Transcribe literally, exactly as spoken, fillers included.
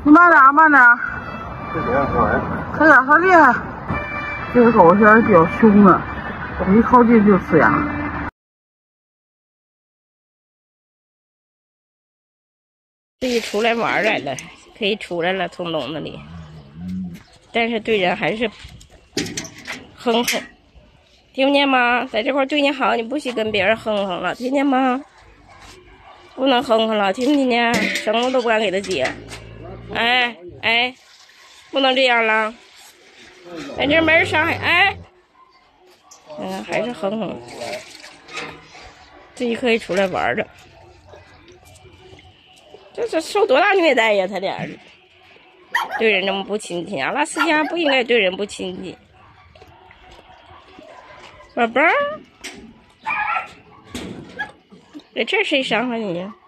你慢点，慢点。这点好玩。它俩好厉害。这个狗现在比较凶了，我一靠近就呲牙。 自己出来玩来了，可以出来了，从笼子里。但是对人还是哼哼，听见吗？在这块对你好，你不许跟别人哼哼了，听见吗？不能哼哼了，听不听见？什么都不敢给他接。哎哎，不能这样了，在这没人伤害。哎，嗯，还是哼哼，自己可以出来玩的。这这受多大虐待呀！他俩对人这么不亲近，阿拉斯加不应该对人不亲近。宝宝，在这谁伤害你呀？